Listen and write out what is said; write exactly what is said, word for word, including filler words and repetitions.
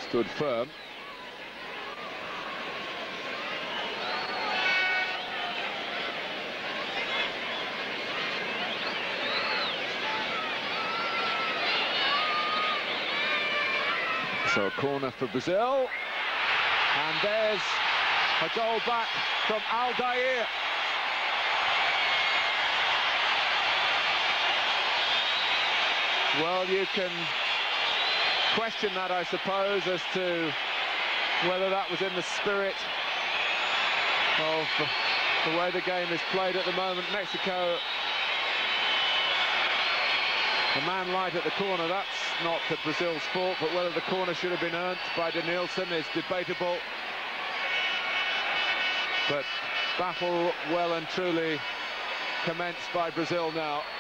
stood firm. So a corner for Brazil, and there's a goal back from Aldair. Well, you can question that, I suppose, as to whether that was in the spirit of the way the game is played at the moment. Mexico, the man light at the corner, that's not the Brazil's fault, but whether the corner should have been earned by Denilson is debatable. But battle well and truly commenced by Brazil now.